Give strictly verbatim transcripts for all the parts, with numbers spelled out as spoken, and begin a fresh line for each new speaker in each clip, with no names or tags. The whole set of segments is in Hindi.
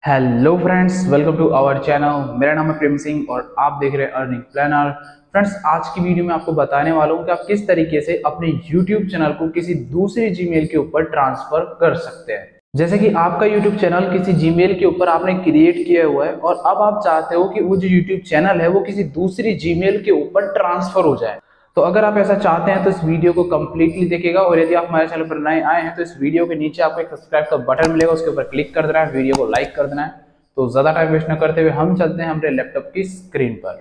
Hello friends, welcome to our channel. मेरा नाम है प्रेम सिंह और आप देख रहे हैं अर्निंग प्लानर। फ्रेंड्स, आज की वीडियो में आपको बताने वाला हूं कि आप किस तरीके से अपने यूट्यूब चैनल को किसी दूसरे जीमेल के ऊपर ट्रांसफर कर सकते हैं। जैसे कि आपका यूट्यूब चैनल किसी जीमेल के ऊपर आपने क्रिएट किया हुआ है और अब आप चाहते हो कि वो जो यूट्यूब चैनल है वो किसी दूसरी जीमेल के ऊपर ट्रांसफर हो जाए। तो अगर आप ऐसा चाहते हैं तो इस वीडियो को कंप्लीटली देखिएगा। और यदि आप हमारे चैनल पर नए आए हैं तो इस वीडियो के नीचे आपको एक सब्सक्राइब का बटन मिलेगा, उसके ऊपर क्लिक कर देना है, वीडियो को लाइक कर देना है। तो ज्यादा टाइम वेस्ट न करते हुए हम चलते हैं हमारे लैपटॉप की स्क्रीन पर।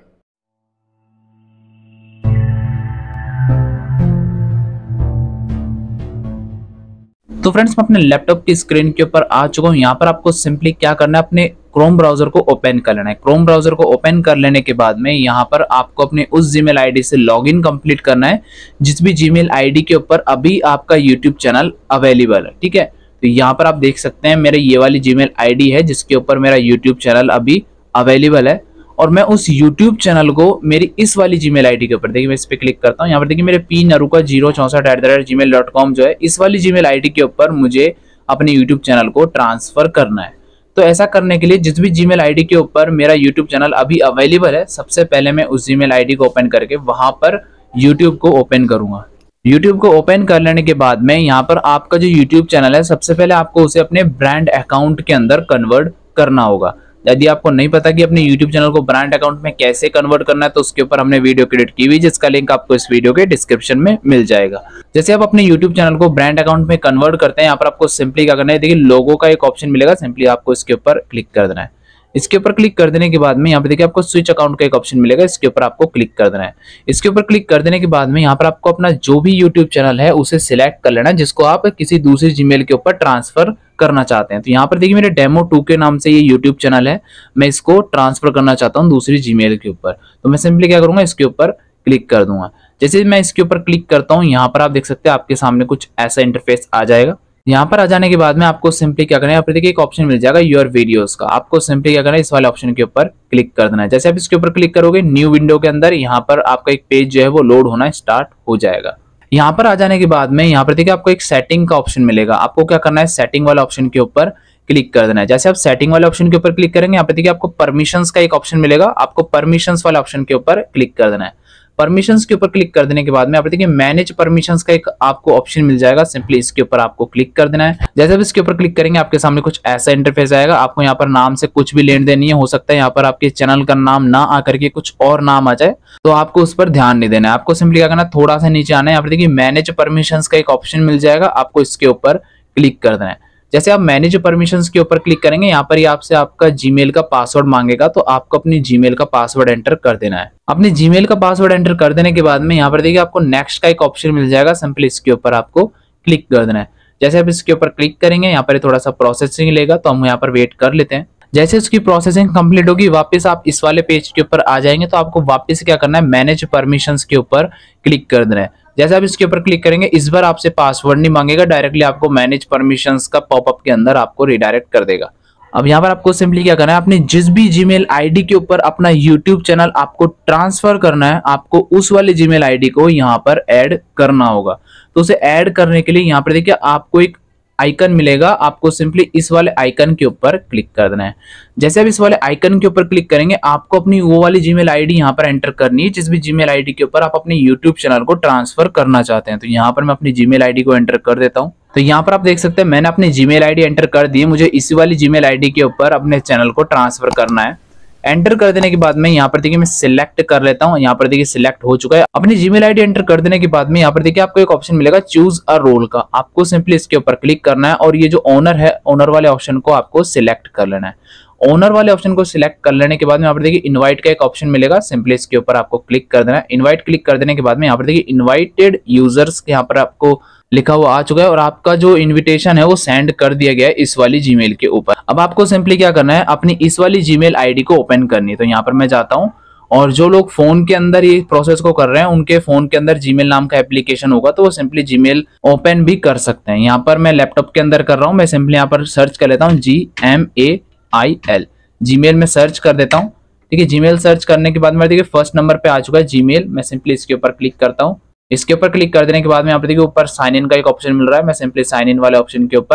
तो फ्रेंड्स, मैं अपने लैपटॉप की स्क्रीन के ऊपर आ चुका हूँ। यहाँ पर आपको सिंपली क्या करना है, अपने क्रोम ब्राउजर को ओपन कर लेना है। क्रोम ब्राउजर को ओपन कर लेने के बाद में यहाँ पर आपको अपने उस जीमेल आईडी से लॉगिन कंप्लीट करना है जिस भी जीमेल आईडी के ऊपर अभी आपका यूट्यूब चैनल अवेलेबल है। ठीक है, तो यहाँ पर आप देख सकते हैं मेरे ये वाली जीमेल आईडी है जिसके ऊपर मेरा यूट्यूब चैनल अभी अवेलेबल है। और मैं उस यूट्यूब चैनल को मेरी इस वाली जीमेल आईडी के ऊपर, देखिए मैं इस पे क्लिक करता हूँ, यहाँ पर देखिए मेरे पी नरुका जीरो चौसठ at the rate Gmail dot com जो है, इस वाली जीमेल आईडी के ऊपर मुझे अपने यूट्यूब चैनल को ट्रांसफर करना है। तो ऐसा करने के लिए जिस भी जीमेल आईडी के ऊपर मेरा यूट्यूब चैनल अभी अवेलेबल है, सबसे पहले मैं उस जीमेल आईडी को ओपन करके वहां पर यूट्यूब को ओपन करूंगा। यूट्यूब को ओपन कर लेने के बाद में यहाँ पर आपका जो यूट्यूब चैनल है, सबसे पहले आपको उसे अपने ब्रांड अकाउंट के अंदर कन्वर्ट करना होगा। यदि आपको नहीं पता कि अपने YouTube चैनल को ब्रांड अकाउंट में कैसे कन्वर्ट करना है तो उसके ऊपर हमने वीडियो क्रिएट की हुई, जिसका लिंक आपको इस वीडियो के डिस्क्रिप्शन में मिल जाएगा। जैसे आप अपने YouTube चैनल को ब्रांड अकाउंट में कन्वर्ट करते हैं, यहाँ पर आपको सिंपली क्या करना है, देखिए लोगो का एक ऑप्शन मिलेगा, सिंपली आपको इसके ऊपर क्लिक कर देना है। इसके ऊपर क्लिक कर देने के बाद में यहाँ पे देखिए आपको स्विच अकाउंट का एक ऑप्शन मिलेगा, इसके ऊपर आपको क्लिक कर देना है। इसके ऊपर क्लिक कर देने के बाद में यहाँ पर आपको अपना जो भी यूट्यूब चैनल है उसे सिलेक्ट कर लेना है जिसको आप किसी दूसरी जीमेल के ऊपर ट्रांसफर करना चाहते हैं। तो यहाँ पर देखिए मेरे डेमो टू के नाम से ये यूट्यूब चैनल है, मैं इसको ट्रांसफर करना चाहता हूँ दूसरी जीमेल के ऊपर। तो मैं सिंपली क्या करूंगा, इसके ऊपर क्लिक कर दूंगा। जैसे मैं इसके ऊपर क्लिक करता हूँ, यहाँ पर आप देख सकते हैं आपके सामने कुछ ऐसा इंटरफेस आ जाएगा। यहाँ पर आ जाने के बाद में आपको सिंपली क्या करना है, यहाँ पर देखिए एक ऑप्शन मिल जाएगा योर वीडियोस का, आपको सिंपली क्या करना है, इस वाले ऑप्शन के ऊपर क्लिक कर देना है। जैसे आप इसके ऊपर क्लिक करोगे, न्यू विंडो के अंदर यहाँ पर आपका एक पेज जो है वो लोड होना स्टार्ट हो जाएगा। यहाँ पर आ जाने के बाद में यहाँ पर देखिए आपको एक सेटिंग का ऑप्शन मिलेगा, आपको क्या करना है, सेटिंग वाले ऑप्शन के ऊपर क्लिक कर देना है। जैसे आप सेटिंग वाले ऑप्शन के ऊपर क्लिक करेंगे, यहाँ पर देखिए आपको परमिशंस का एक ऑप्शन मिलेगा, आपको परमिशंस वाले ऑप्शन के ऊपर क्लिक कर देना है। परमिशंस के ऊपर क्लिक कर देने के बाद में यहाँ पर देखिए मैनेज परमिशंस का एक आपको ऑप्शन मिल जाएगा, सिंपली इसके ऊपर आपको क्लिक कर देना है। जैसे आप इसके ऊपर क्लिक करेंगे आपके सामने कुछ ऐसा इंटरफेस आएगा, आपको यहाँ पर नाम से कुछ भी लेन देन नहीं है, हो सकता है यहाँ पर आपके चैनल का नाम ना आकर के कुछ और नाम आ जाए, तो आपको उस पर ध्यान नहीं देना है। आपको सिंपली क्या करना है, थोड़ा सा नीचे आना है, यहाँ पर देखिए मैनेज परमिशंस का एक ऑप्शन मिल जाएगा, आपको इसके ऊपर क्लिक कर देना है। जैसे आप मैनेज परमिशंस के ऊपर क्लिक करेंगे, यहाँ पर ही आपसे आपका जीमेल का पासवर्ड मांगेगा, तो आपको अपनी जीमेल का पासवर्ड एंटर कर देना है। अपने जीमेल का पासवर्ड एंटर कर देने के बाद में यहाँ पर देखिए आपको नेक्स्ट का एक ऑप्शन मिल जाएगा, सिंपली इसके ऊपर आपको क्लिक कर देना है। जैसे आप इसके ऊपर क्लिक करेंगे, यहाँ पर थोड़ा सा प्रोसेसिंग लेगा, तो हम यहाँ पर वेट कर लेते हैं। जैसे उसकी प्रोसेसिंग कंप्लीट होगी, वापस आप इस वाले पेज के ऊपर आ जाएंगे, तो आपको वापस क्या करना है, मैनेज परमिशंस के ऊपर क्लिक कर देना है। जैसे आप इसके ऊपर क्लिक करेंगे, इस बार आपसे पासवर्ड नहीं मांगेगा, डायरेक्टली आपको मैनेज परमिशंस का पॉपअप के अंदर आपको रिडायरेक्ट कर देगा। अब यहाँ पर आपको सिंपली क्या करना है, अपने जिस भी जीमेल आईडी के ऊपर अपना यूट्यूब चैनल आपको ट्रांसफर करना है, आपको उस वाले जीमेल आईडी को यहाँ पर ऐड करना होगा। तो उसे ऐड करने के लिए यहाँ पर देखिए आपको एक आइकन मिलेगा, आपको सिंपली इस वाले आइकन के ऊपर क्लिक कर देना है। जैसे आप इस वाले आइकन के ऊपर क्लिक करेंगे, आपको अपनी वो वाली जीमेल आईडी यहाँ पर एंटर करनी है जिस भी जीमेल आईडी के ऊपर आप अपने यूट्यूब चैनल को ट्रांसफर करना चाहते हैं। तो यहाँ पर मैं अपनी जीमेल आईडी को एंटर कर देता हूँ। तो यहाँ पर आप देख सकते हैं मैंने अपनी जीमेल आईडी एंटर कर दी है, मुझे इसी वाली जीमेल आईडी के ऊपर अपने चैनल को ट्रांसफर करना है। एंटर कर देने के बाद में यहाँ पर देखिए मैं सिलेक्ट कर लेता हूँ, यहाँ पर देखिए सिलेक्ट हो चुका है। अपनी जीमेल आईडी एंटर कर देने के बाद में यहाँ पर देखिए आपको एक ऑप्शन मिलेगा चूज अ रोल का, आपको सिंपली इसके ऊपर क्लिक करना है और ये जो ओनर है, ओनर वाले ऑप्शन को आपको सिलेक्ट कर लेना है। ओनर वाले ऑप्शन को सिलेक्ट कर लेने के बाद में यहाँ पर देखिए इनवाइट का एक ऑप्शन मिलेगा, सिंपली इसके ऊपर आपको क्लिक कर देना है। इनवाइट क्लिक कर देने के बाद में यहाँ पर देखिए इनवाइटेड यूजर्स यहाँ पर आपको लिखा हुआ आ चुका है और आपका जो इनविटेशन है वो सेंड कर दिया गया है इस वाली जीमेल के ऊपर। अब आपको सिंपली क्या करना है, अपनी इस वाली जीमेल आईडी को ओपन करनी है। तो यहाँ पर मैं जाता हूँ और जो लोग फोन के अंदर ये प्रोसेस को कर रहे हैं उनके फोन के अंदर जीमेल नाम का एप्लीकेशन होगा, तो वो सिंपली जीमेल ओपन भी कर सकते हैं। यहाँ पर मैं लैपटॉप के अंदर कर रहा हूँ, मैं सिंपली यहाँ पर सर्च कर लेता हूँ G M A I L, Gmail में सर्च कर देता हूँ। ठीक है, जीमेल सर्च करने के बाद में देखिए फर्स्ट नंबर पे आ चुका है जीमेल, मैं सिंपली इसके ऊपर क्लिक करता हूँ। इसके ऊपर क्लिक कर देने के बाद में यहाँ पर देखिए ऊपर साइन इन का एक ऑप्शन मिल रहा है, मैं सिंपली साइन इन वाले ऑप्शन के ऊपर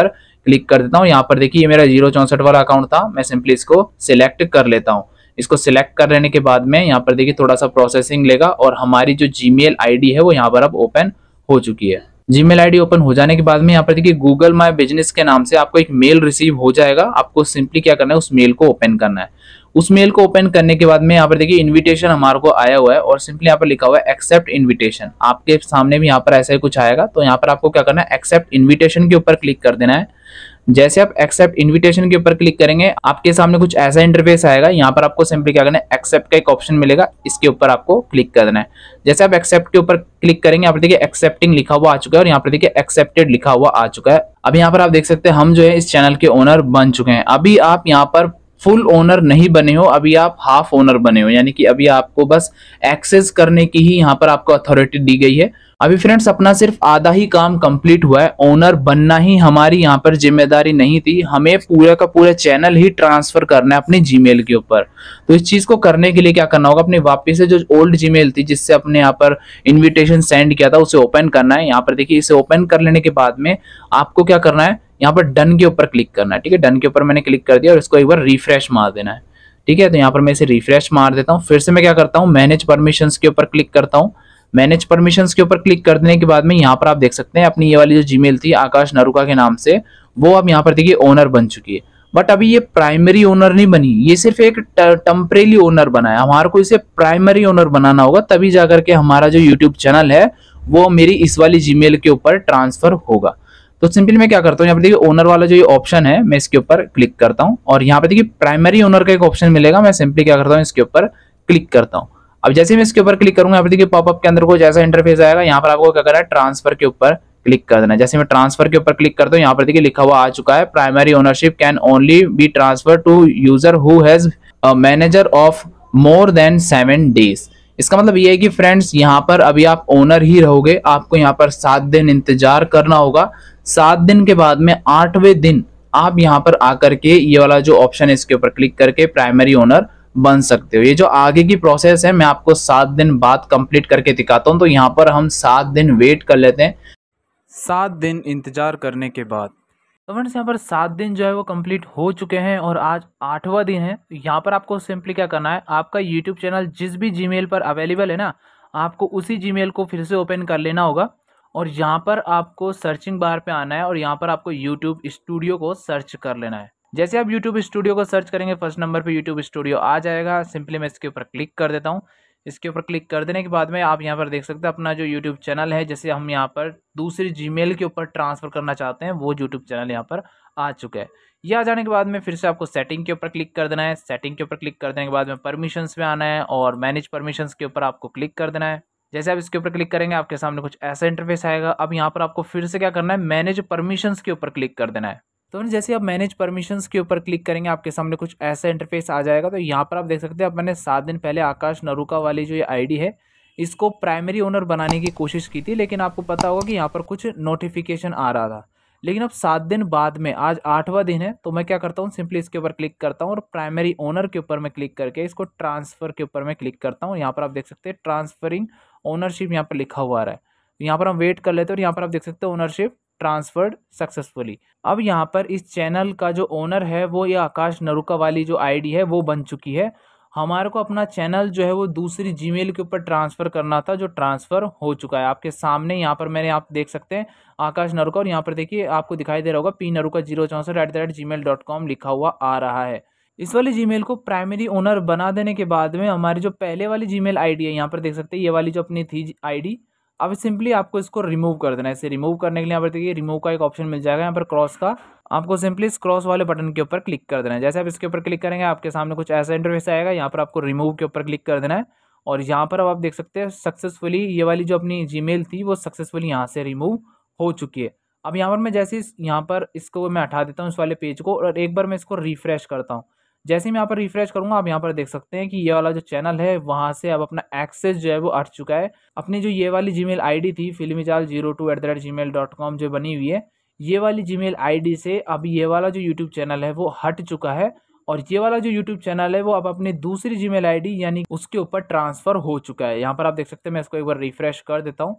क्लिक कर देता हूँ। यहाँ पर देखिए ये मेरा जीरो चौसठ वाला अकाउंट था, मैं सिंपली इसको सिलेक्ट कर लेता हूँ। इसको सिलेक्ट कर लेने के बाद में यहाँ पर देखिए थोड़ा सा प्रोसेसिंग लेगा और हमारी जो जीमेल आईडी है वो यहाँ पर अब ओपन हो चुकी है। जीमेल आईडी ओपन हो जाने के बाद में यहाँ पर देखिए गूगल माय बिजनेस के नाम से आपको एक मेल रिसीव हो जाएगा। आपको सिंपली क्या करना है, उस मेल को ओपन करना है। उस मेल को ओपन करने के बाद में यहाँ पर देखिए इनविटेशन हमारे को आया हुआ है और सिंपली यहाँ पर लिखा हुआ है एक्सेप्ट इनविटेशन। आपके सामने भी यहाँ पर ऐसा ही कुछ आएगा, तो यहाँ पर आपको क्या करना है, एक्सेप्ट इनविटेशन के ऊपर क्लिक कर देना है। जैसे आप एक्सेप्ट इनविटेशन के ऊपर क्लिक करेंगे आपके सामने कुछ ऐसा इंटरफेस आएगा। यहाँ पर आपको सिंपली क्या करना है, एक्सेप्ट का एक ऑप्शन मिलेगा, इसके ऊपर आपको क्लिक कर देना है। जैसे आप एक्सेप्ट के ऊपर क्लिक करेंगे यहाँ पर देखिए एक्सेप्टिंग लिखा हुआ आ चुका है और यहाँ पर देखिए एक्सेप्टेड लिखा हुआ आ चुका है। अब यहाँ पर आप देख सकते हैं हम जो है इस चैनल के ओनर बन चुके हैं। अभी आप यहाँ पर फुल ओनर नहीं बने हो, अभी आप हाफ ओनर बने हो, यानी कि अभी आपको बस एक्सेस करने की ही यहाँ पर आपको अथॉरिटी दी गई है। अभी फ्रेंड्स अपना सिर्फ आधा ही काम कंप्लीट हुआ है, ओनर बनना ही हमारी यहाँ पर जिम्मेदारी नहीं थी, हमें पूरा का पूरा चैनल ही ट्रांसफर करना है अपने जीमेल के ऊपर। तो इस चीज को करने के लिए क्या करना होगा, अपने वापस से जो ओल्ड जीमेल थी जिससे अपने यहाँ पर इन्विटेशन सेंड किया था उसे ओपन करना है। यहाँ पर देखिए इसे ओपन कर लेने के बाद में आपको क्या करना है, यहाँ पर डन के ऊपर क्लिक करना है। ठीक है, डन के ऊपर मैंने क्लिक कर दिया और इसको एक बार रिफ्रेश मार देना है। ठीक है, तो यहाँ पर मैं इसे रिफ्रेश मार देता हूँ। फिर से मैं क्या करता हूँ, मैनेज परमिशंस के ऊपर क्लिक करता हूँ। मैनेज परमिशंस के ऊपर क्लिक कर देने के बाद में यहाँ पर आप देख सकते हैं अपनी ये वाली जो जीमेल थी आकाश नरूका के नाम से, वो अब यहाँ पर देखिए ओनर बन चुकी है। बट अभी ये प्राइमरी ओनर नहीं बनी, ये सिर्फ एक टेम्परेरी ओनर बना है। हमारे को इसे प्राइमरी ओनर बनाना होगा, तभी जाकर के हमारा जो यूट्यूब चैनल है वो मेरी इस वाली जीमेल के ऊपर ट्रांसफर होगा। तो सिंपली मैं क्या करता हूँ, यहाँ पर देखिए ओनर वाला जो ये ऑप्शन है मैं इसके ऊपर क्लिक करता हूँ और यहाँ पर देखिए प्राइमरी ओनर का एक ऑप्शन मिलेगा। मैं सिंपली क्या करता हूँ, इसके ऊपर क्लिक करता हूँ। अब जैसे मैं इसके ऊपर क्लिक करूंगा यहाँ पर देखिए पॉपअप के अंदर कुछ ऐसा इंटरफेस आएगा। यहाँ पर आपको क्या करना है, ट्रांसफर के ऊपर क्लिक कर देना है। जैसे मैं ट्रांसफर के ऊपर क्लिक करता हूँ यहाँ पर देखिए लिखा हुआ आ चुका है, primary ownership can only be transfer to user who has a manager of more than seven days. इसका मतलब ये है कि फ्रेंड्स यहाँ पर अभी आप ओनर ही रहोगे, आपको यहाँ पर सात दिन इंतजार करना होगा। सात दिन के बाद में आठवें दिन आप यहाँ पर आकर के ये वाला जो ऑप्शन है इसके ऊपर क्लिक करके प्राइमरी ओनर बन सकते हो। ये जो आगे की प्रोसेस है मैं आपको सात दिन बाद कंप्लीट करके दिखाता हूँ। तो यहाँ पर हम सात दिन वेट कर लेते हैं। सात दिन इंतजार करने के बाद तो फ्रेंड्स यहाँ पर सात दिन जो है वो कंप्लीट हो चुके हैं और आज आठवां दिन है। तो यहाँ पर आपको सिंपली क्या करना है, आपका यूट्यूब चैनल जिस भी जीमेल पर अवेलेबल है ना, आपको उसी जीमेल को फिर से ओपन कर लेना होगा और यहाँ पर आपको सर्चिंग बार पे आना है और यहाँ पर आपको यूट्यूब स्टूडियो को सर्च कर लेना है। जैसे आप YouTube स्टूडियो को सर्च करेंगे फर्स्ट नंबर पे YouTube स्टूडियो आ जाएगा। सिंपली मैं इसके ऊपर क्लिक कर देता हूँ। इसके ऊपर क्लिक कर देने के बाद में आप यहाँ पर देख सकते हैं अपना जो YouTube चैनल है, जैसे हम यहाँ पर दूसरी जीमेल के ऊपर ट्रांसफर करना चाहते हैं वो यूट्यूब चैनल यहाँ पर आ चुका है। ये आ जाने के बाद में फिर से आपको सेटिंग के ऊपर क्लिक कर देना है। सेटिंग के ऊपर क्लिक कर देने के बाद में परमिशंस में आना है और मैनेज परमिशंस के ऊपर आपको क्लिक कर देना है। जैसे आप इसके ऊपर क्लिक करेंगे आपके सामने कुछ ऐसा इंटरफेस आएगा। अब यहाँ पर आपको फिर से क्या करना है, मैनेज परमिशंस के ऊपर क्लिक कर देना है। तो जैसे आप मैनेज परमिशंस के ऊपर क्लिक करेंगे आपके सामने कुछ ऐसा इंटरफेस आ जाएगा। तो यहाँ पर आप देख सकते हैं अब मैंने सात दिन पहले आकाश नरूका वाली जो ये आईडी है इसको प्राइमरी ओनर बनाने की कोशिश की थी, लेकिन आपको पता होगा कि यहाँ पर कुछ नोटिफिकेशन आ रहा था। लेकिन अब सात दिन बाद में आज आठवां दिन है, तो मैं क्या करता हूँ, सिंपली इसके ऊपर क्लिक करता हूँ और प्राइमरी ओनर के ऊपर मैं क्लिक करके इसको ट्रांसफर के ऊपर मैं क्लिक करता हूँ। यहाँ पर आप देख सकते हैं ट्रांसफरिंग ओनरशिप यहाँ पर लिखा हुआ आ रहा है। यहाँ पर हम वेट कर लेते हैं और यहाँ पर आप देख सकते हैं ओनरशिप ट्रांसफर्ड सक्सेसफुली। अब यहाँ पर इस चैनल का जो ओनर है वो ये आकाश नरूका वाली जो आईडी है वो बन चुकी है। हमारे को अपना चैनल जो है वो दूसरी जीमेल के ऊपर ट्रांसफ़र करना था, जो ट्रांसफ़र हो चुका है। आपके सामने यहाँ पर मैंने आप देख सकते हैं आकाश नरूका और यहाँ पर देखिए आपको दिखाई दे रहा होगा पी नरूका जीरो चौंसठ at the rate Gmail dot com लिखा हुआ आ रहा है। इस वाली जीमेल को प्राइमरी ओनर बना देने के बाद में हमारी जो पहले वाली जीमेल आईडी है यहाँ पर देख सकते हैं ये वाली जो अपनी थी आईडी, अब सिंपली आपको इसको रिमूव कर देना है। इसे रिमूव करने के लिए यहाँ पर देखिए रिमूव का एक ऑप्शन मिल जाएगा यहाँ पर क्रॉस का, आपको सिंपली इस क्रॉस वाले बटन के ऊपर क्लिक कर देना है। जैसे आप इसके ऊपर क्लिक करेंगे आपके सामने कुछ ऐसा इंटरफेस आएगा। यहाँ पर आपको रिमूव के ऊपर क्लिक कर देना है और यहाँ पर अब आप देख सकते हैं सक्सेसफुली ये वाली जो अपनी जीमेल थी वो सक्सेसफुली यहाँ से रिमूव हो चुकी है। अब यहाँ पर मैं जैसे यहाँ पर इसको मैं हटा देता हूँ इस वाले पेज को और एक बार मैं इसको रिफ्रेश करता हूँ। जैसे ही मैं यहाँ पर रिफ्रेश करूंगा आप यहाँ पर देख सकते हैं कि ये वाला जो चैनल है वहाँ से अब अपना एक्सेस जो है वो हट चुका है। अपनी जो ये वाली जीमेल आईडी थी फिल्मी जाल zero two at the rate Gmail dot com जो बनी हुई है, ये वाली जीमेल आईडी से अब ये वाला जो यूट्यूब चैनल है वो हट चुका है और ये वाला जो यूट्यूब चैनल है वो अब अपनी दूसरी जीमेल आईडी यानी उसके ऊपर ट्रांसफ़र हो चुका है। यहाँ पर आप देख सकते हैं, मैं इसको एक बार रिफ्रेश कर देता हूँ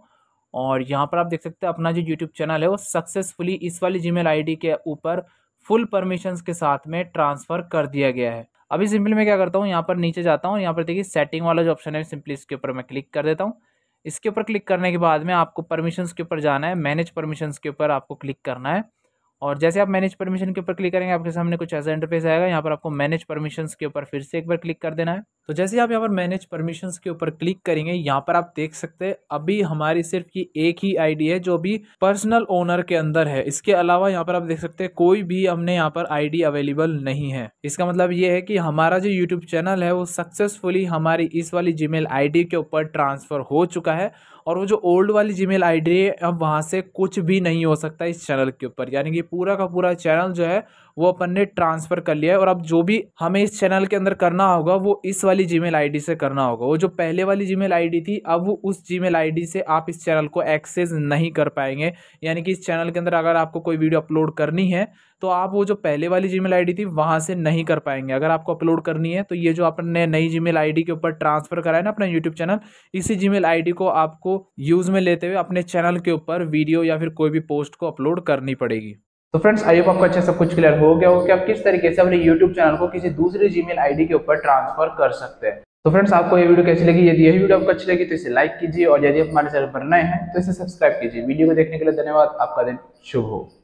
और यहाँ पर आप देख सकते हैं अपना जो यूट्यूब चैनल है वो सक्सेसफुली इस वाली जीमेल आईडी के ऊपर फुल परमिशंस के साथ में ट्रांसफर कर दिया गया है। अभी सिंपली मैं क्या करता हूँ, यहाँ पर नीचे जाता हूँ, यहाँ पर देखिए सेटिंग वाला जो ऑप्शन है सिंपली इसके ऊपर मैं क्लिक कर देता हूँ। इसके ऊपर क्लिक करने के बाद में आपको परमिशंस के ऊपर जाना है, मैनेज परमिशंस के ऊपर आपको क्लिक करना है। और जैसे आप मैनेज परमिशन के ऊपर क्लिक करेंगे आपके सामने कुछ ऐसा इंटरफेस आएगा। यहाँ पर आपको मैनेज परमिशंस के ऊपर फिर से एक बार क्लिक कर देना है। तो जैसे ही आप यहाँ पर मैनेज परमिशंस के ऊपर क्लिक करेंगे, यहाँ पर आप देख सकते हैं अभी हमारी सिर्फ ये एक ही आईडी है जो अभी पर्सनल ओनर के अंदर है। इसके अलावा यहाँ पर आप देख सकते हैं कोई भी हमने यहाँ पर आईडी अवेलेबल नहीं है। इसका मतलब ये है कि हमारा जो यूट्यूब चैनल है वो सक्सेसफुली हमारी इस वाली जीमेल आईडी के ऊपर ट्रांसफर हो चुका है और वो जो ओल्ड वाली जीमेल आईडी है अब वहां से कुछ भी नहीं हो सकता इस चैनल के ऊपर। यानी कि पूरा का पूरा चैनल जो है वो अपन ने ट्रांसफर कर लिया है और अब जो भी हमें इस चैनल के अंदर करना होगा वो इस वाली जीमेल आईडी से करना होगा। वो जो पहले वाली जीमेल आईडी थी अब वो उस जीमेल आईडी से आप इस चैनल को एक्सेस नहीं कर पाएंगे। यानी कि इस चैनल के अंदर अगर आपको कोई वीडियो अपलोड करनी है तो आप वो जो पहले वाली जीमेल आईडी थी वहां से नहीं कर पाएंगे। अगर आपको अपलोड करनी है तो ये जो आपने नई जीमेल आईडी के ऊपर ट्रांसफर करा है ना अपना यूट्यूब चैनल, इसी जीमेल आईडी को आपको यूज में लेते हुए अपने चैनल के ऊपर वीडियो या फिर कोई भी पोस्ट को अपलोड करनी पड़ेगी। तो फ्रेंड्स आई होप आपको अच्छे सब कुछ क्लियर हो गया हो कि आप किस तरीके से अपने यूट्यूब चैनल को किसी दूसरी जीमेल आईडी के ऊपर ट्रांसफर कर सकते हैं। तो फ्रेंड्स आपको ये वीडियो कैसी लगी? यदि यही वीडियो आपको अच्छी लगी तो इसे लाइक कीजिए और यदि आप हमारे चैनल पर नए हैं तो इसे सब्सक्राइब कीजिए। वीडियो को देखने के लिए धन्यवाद। आपका दिन शुभ हो।